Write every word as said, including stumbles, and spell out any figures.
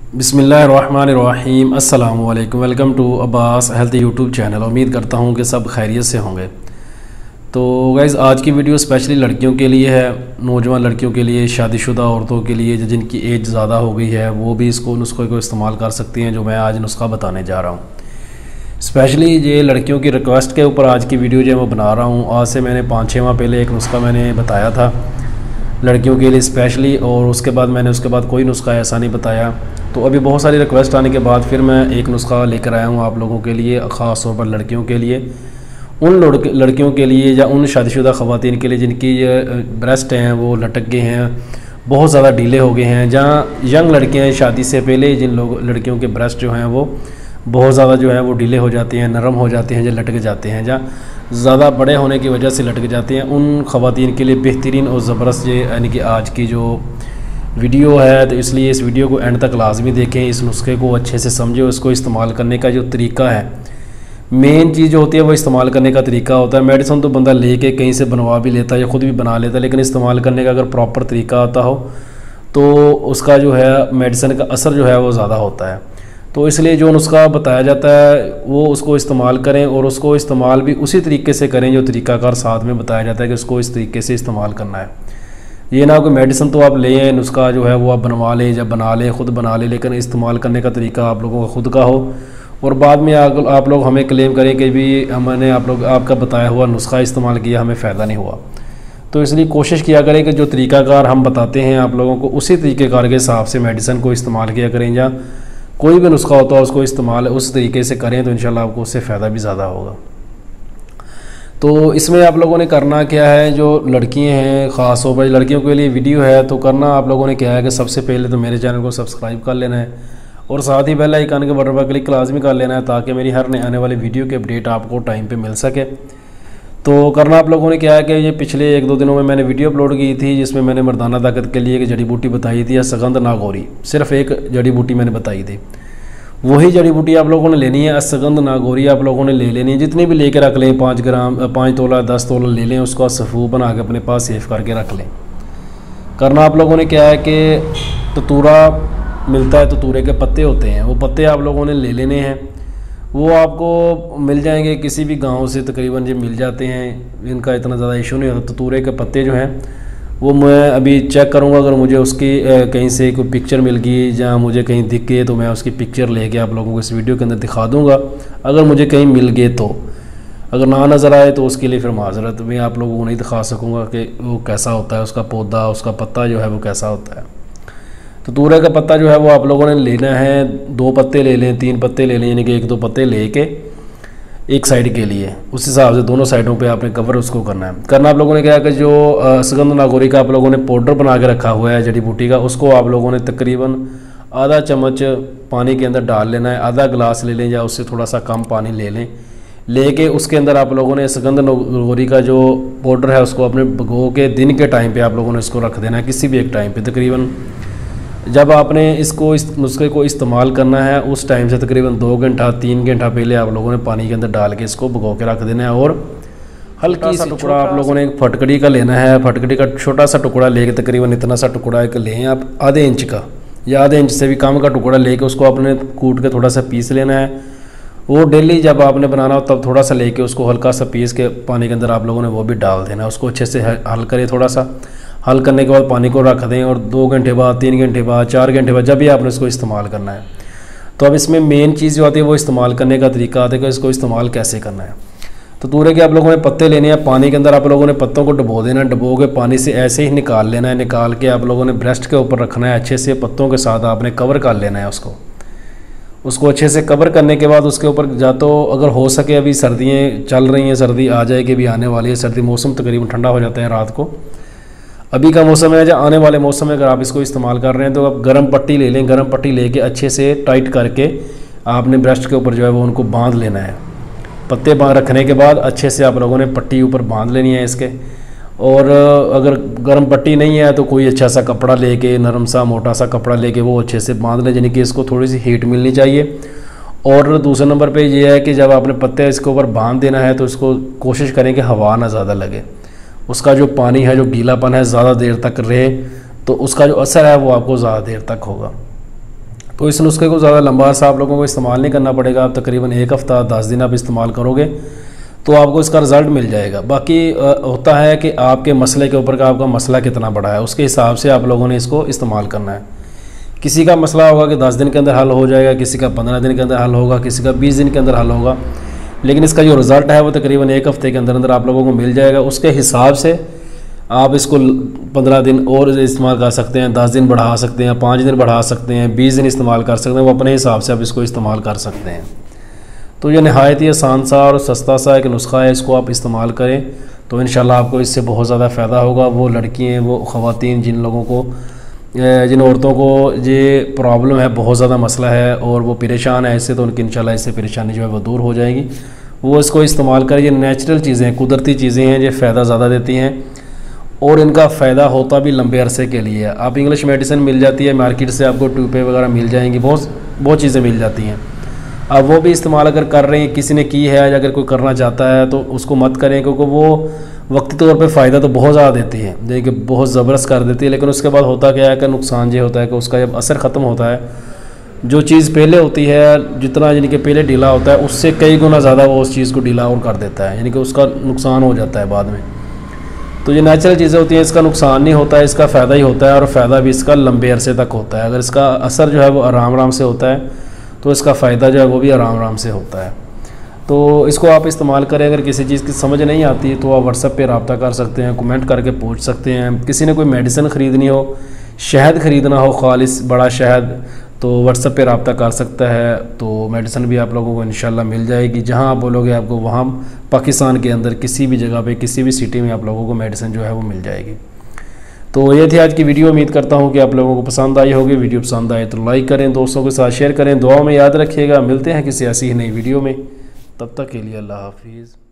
बिस्मिल्लाहिर्रहमानिर्रहीम अस्सलाम वालेकुम। Welcome to Abbas health YouTube channel. उम्मीद करता हूँ कि सब खैरियत से होंगे। तो गाइज़ आज की वीडियो स्पेशली लड़कियों के लिए है, नौजवान लड़कियों के लिए, शादीशुदा औरतों के लिए जिनकी एज ज़्यादा हो गई है वो भी इसको नुस्खे को इस्तेमाल कर सकती हैं, जो मैं आज नुस्खा बताने जा रहा हूँ। स्पेशली ये लड़कियों की रिक्वेस्ट के ऊपर आज की वीडियो जो है मैं बना रहा हूँ। आज से मैंने पाँच छः माह पहले एक नुस्खा मैंने बताया था लड़कियों के लिए स्पेशली, और उसके बाद मैंने उसके बाद कोई नुस्खा ऐसा नहीं बताया। तो अभी बहुत सारी रिक्वेस्ट आने के बाद फिर मैं एक नुस्खा लेकर आया हूँ आप लोगों के लिए, ख़ास तौर पर लड़कियों के लिए, उन लड़कियों के लिए या उन शादीशुदा ख़वातीन के लिए जिनकी ब्रेस्ट हैं वो लटक गए हैं, बहुत ज़्यादा डीले हो गए हैं, जहाँ यंग लड़कियाँ हैं शादी से पहले जिन लोग लड़कियों के ब्रेस्ट जो हैं वो बहुत ज़्यादा जो है वो डीले हो जाते हैं, नरम हो जाते हैं, जो लटक जाते हैं, जहाँ ज़्यादा बड़े होने की वजह से लटक जाते हैं, उन ख़वातीन के लिए बेहतरीन और ज़बरदस्त ये यानी कि आज की जो वीडियो है। तो इसलिए इस वीडियो को एंड तक लाजमी देखें, इस नुस्खे को अच्छे से समझें, उसको इस्तेमाल करने का जो तरीका है, मेन चीज़ जो होती है वो इस्तेमाल करने का तरीका होता है। मेडिसिन तो बंदा लेके कहीं से बनवा भी लेता है या ख़ुद भी बना लेता है, लेकिन इस्तेमाल करने का अगर प्रॉपर तरीका आता हो तो उसका जो है मेडिसिन का असर जो है वो ज़्यादा होता है। तो इसलिए जो नुस्खा बताया जाता है वो उसको इस्तेमाल करें, और उसको इस्तेमाल भी उसी तरीके से करें जो तरीकाकार साथ में बताया जाता है कि उसको इस तरीके से इस्तेमाल करना है। ये ना कोई मेडिसिन तो आप लें, नुस्खा जो है वो आप बनवा लें या बना लें, ख़ुद बना लें, लेकिन इस्तेमाल करने का तरीका आप लोगों का ख़ुद का हो, और बाद में आप लोग हमें क्लेम करें कि भी हमने आप लोग आपका बताया हुआ नुस्खा इस्तेमाल किया, हमें फ़ायदा नहीं हुआ। तो इसलिए कोशिश किया करें कि जो तरीकाकार हम बताते हैं आप लोगों को उसी तरीक़ेकार के हिसाब से मेडिसिन को इस्तेमाल किया करें, या कोई भी नुस्खा होता है उसको इस्तेमाल उस तरीके से करें, तो इंशाल्लाह आपको उससे फ़ायदा भी ज़्यादा होगा। तो इसमें आप लोगों ने करना क्या है, जो लड़कियां हैं ख़ास तौर पर लड़कियों के लिए वीडियो है, तो करना आप लोगों ने क्या है कि सबसे पहले तो मेरे चैनल को सब्सक्राइब कर लेना है, और साथ ही बेल आइकन के बटन पर क्लिक लाजमी कर लेना है, ताकि मेरी हर नए आने वाली वीडियो की अपडेट आपको टाइम पे मिल सके। तो करना आप लोगों ने क्या है कि ये पिछले एक दो दिनों में मैंने वीडियो अपलोड की थी जिसमें मैंने मर्दाना ताकत के लिए एक जड़ी बूटी बताई थी, या सगंध नागौरी, सिर्फ एक जड़ी बूटी मैंने बताई थी। वही जड़ी बूटी आप लोगों ने लेनी है, असगंध नागौरी आप लोगों ने ले लेनी है, जितनी भी लेके रख लें, पाँच ग्राम पाँच तोला दस तोला ले लें, उसको सफ़ू बना के अपने पास सेव करके रख लें। करना आप लोगों ने क्या है कि ततूरा मिलता है, ततूरे के पत्ते होते हैं, वो पत्ते आप लोगों ने ले लेने हैं। वो आपको मिल जाएंगे किसी भी गांव से, तकरीबन जो मिल जाते हैं, इनका इतना ज़्यादा इशू नहीं होता। ततूरे के पत्ते जो हैं वो मैं अभी चेक करूंगा, अगर मुझे उसकी कहीं से कोई पिक्चर मिल गई या मुझे कहीं दिख गई तो मैं उसकी पिक्चर लेके आप लोगों को इस वीडियो के अंदर दिखा दूंगा, अगर मुझे कहीं मिल गए तो। अगर ना नज़र आए तो उसके लिए फिर माजरत, मैं आप लोगों को नहीं दिखा सकूँगा कि वो कैसा होता है, उसका पौधा, उसका पत्ता जो है वो कैसा होता है। तो तूरे का पत्ता जो है वो आप लोगों ने लेना है, दो पत्ते ले लें, तीन पत्ते ले लें, यानी कि एक दो पत्ते लेके एक साइड के लिए, उस हिसाब से दोनों साइडों पे आपने कवर उसको करना है। करना आप लोगों ने क्या है कि जो सगंध नागौरी का आप लोगों ने पाउडर बना के रखा हुआ है जड़ी बूटी का, उसको आप लोगों ने तकरीबन आधा चम्मच पानी के अंदर डाल लेना है, आधा गिलास ले लें या उससे थोड़ा सा कम पानी ले लें। लेके उसके अंदर आप लोगों ने सगंध नागौरी का जो पाउडर है उसको अपने भिगो के दिन के टाइम पर आप लोगों ने इसको रख देना है, किसी भी एक टाइम पर। तकरीबन जब आपने इसको इस नुस्खे को इस्तेमाल करना है उस टाइम से तकरीबन दो घंटा तीन घंटा पहले आप लोगों ने पानी के अंदर डाल के इसको भिगो के रख देना है। और हल्की सा टुकड़ा आप लोगों ने एक फटकड़ी का लेना है, फटकड़ी का छोटा सा टुकड़ा लेके तकरीबन इतना सा टुकड़ा एक लें आप, आधे इंच का या आधे इंच से भी कम का टुकड़ा लेके उसको आपने कूट के थोड़ा सा पीस लेना है। वो डेली जब आपने बनाना हो तब थोड़ा सा लेके उसको हल्का सा पीस के पानी के अंदर आप लोगों ने वो भी डाल देना है, उसको अच्छे से हल करें, थोड़ा सा हल करने के बाद पानी को रख दें, और दो घंटे बाद, तीन घंटे बाद, चार घंटे बाद जब भी आपने इसको इस्तेमाल करना है। तो अब इसमें मेन चीज़ जो आती है वो इस्तेमाल करने का तरीका आता है कि इसको इस्तेमाल कैसे करना है। तो तूरे के आप लोगों ने पत्ते लेने हैं, पानी के अंदर आप लोगों ने पत्तों को डुबो देना है, डुबो के पानी से ऐसे ही निकाल लेना है, निकाल के आप लोगों ने ब्रेस्ट के ऊपर रखना है, अच्छे से पत्तों के साथ आपने कवर कर लेना है उसको। उसको अच्छे से कवर करने के बाद उसके ऊपर जा तो अगर हो सके, अभी सर्दियाँ चल रही हैं, सर्दी आ जाएगी, भी आने वाली है सर्दी, मौसम तकरीबन ठंडा हो जाता है रात को, अभी का मौसम है, जब आने वाले मौसम में अगर आप इसको इस्तेमाल कर रहे हैं तो आप गर्म पट्टी ले लें, गर्म पट्टी लेके अच्छे से टाइट करके आपने ब्रेस्ट के ऊपर जो है वो उनको बांध लेना है। पत्ते बांध रखने के बाद अच्छे से आप लोगों ने पट्टी ऊपर बांध लेनी है इसके। और अगर गर्म पट्टी नहीं है तो कोई अच्छा सा कपड़ा लेके, नरम सा मोटा सा कपड़ा लेके वो अच्छे से बांध लें, यानी कि इसको थोड़ी सी हीट मिलनी चाहिए। और दूसरे नंबर पे ये है कि जब आपने पत्ते इसके ऊपर बांध देना है तो इसको कोशिश करें कि हवा ना ज़्यादा लगे, उसका जो पानी है, जो गीलापन है, ज़्यादा देर तक रहे, तो उसका जो असर है वो आपको ज़्यादा देर तक होगा। तो इस नुस्खे को ज़्यादा लंबा अर्सा आप लोगों को इस्तेमाल नहीं करना पड़ेगा। आप तकरीबन एक हफ़्ता दस दिन आप इस्तेमाल करोगे तो आपको इसका रिज़ल्ट मिल जाएगा। बाकी होता है कि आपके मसले के ऊपर का आपका मसला कितना बड़ा है, उसके हिसाब से आप लोगों ने इसको इस्तेमाल करना है। किसी का मसला होगा कि दस दिन के अंदर हल हो जाएगा, किसी का पंद्रह दिन के अंदर हल होगा, किसी का बीस दिन के अंदर हल होगा, लेकिन इसका जो रिज़ल्ट है वो तकरीबन एक हफ़्ते के अंदर अंदर आप लोगों को मिल जाएगा। उसके हिसाब से आप इसको पंद्रह दिन और इस्तेमाल कर सकते हैं, दस दिन बढ़ा सकते हैं, पाँच दिन बढ़ा सकते हैं, बीस दिन इस्तेमाल कर सकते हैं, वो अपने हिसाब से आप इसको इस्तेमाल कर सकते हैं। तो ये नहायत ही आसान सा और सस्ता सा एक नुस्खा है, इसको आप इस्तेमाल करें तो इंशाल्लाह आपको इससे बहुत ज़्यादा फ़ायदा होगा। वो लड़कियाँ, वो ख़वातीन जिन लोगों को, जिन औरतों को ये प्रॉब्लम है, बहुत ज़्यादा मसला है और वो परेशान है इससे, तो उनकी इंशाल्लाह इससे परेशानी जो है वो दूर हो जाएगी। वो इसको इस्तेमाल करें। ये नेचुरल चीज़ें हैं, कुदरती चीज़ें हैं, ये फ़ायदा ज़्यादा देती हैं और इनका फ़ायदा होता भी लंबे अरसे के लिए है। आप इंग्लिश मेडिसिन मिल जाती है मार्केट से, आपको ट्यूबें वगैरह मिल जाएंगी, बहुत बहुत चीज़ें मिल जाती हैं। अब वो भी इस्तेमाल अगर कर रहे हैं, किसी ने की है, अगर कोई करना चाहता है तो उसको मत करें, क्योंकि वो वक्ती तौर पे फ़ायदा तो बहुत ज़्यादा देती है, यानी कि बहुत ज़बरदस्त कर देती है, लेकिन उसके बाद होता क्या है कि नुकसान ये होता है कि उसका जब असर ख़त्म होता है, जो चीज़ पहले होती है, जितना यानी कि पहले ढीला होता है उससे कई गुना ज़्यादा वो उस चीज़ को ढीला और कर देता है, यानी कि उसका नुकसान हो जाता है बाद में। तो ये नेचुरल चीज़ें होती हैं, इसका नुकसान नहीं होता है, इसका फ़ायदा ही होता है और फ़ायदा भी इसका लंबे अरसे तक होता है। अगर इसका असर जो है वो आराम आराम से होता है तो इसका फ़ायदा जो है वो भी आराम आराम से होता है। तो इसको आप इस्तेमाल करें। अगर किसी चीज़ की समझ नहीं आती तो आप व्हाट्सएप पे रब्ता कर सकते हैं, कमेंट करके पूछ सकते हैं। किसी ने कोई मेडिसिन ख़रीदनी हो, शहद ख़रीदना हो, खालिस बड़ा शहद, तो व्हाट्सएप पे रब्ता कर सकता है, तो मेडिसिन भी आप लोगों को इंशाल्लाह मिल जाएगी। जहां आप बोलोगे आपको वहां पाकिस्तान के अंदर किसी भी जगह पे, किसी भी सिटी में आप लोगों को मेडिसिन जो है वो मिल जाएगी। तो ये थी आज की वीडियो। उम्मीद करता हूं कि आप लोगों को पसंद आई होगी। वीडियो पसंद आए तो लाइक करें, दोस्तों के साथ शेयर करें, दुआओं में याद रखिएगा। मिलते हैं किसी ऐसी ही नई वीडियो में, तब तक के लिए अल्लाह हाफिज़।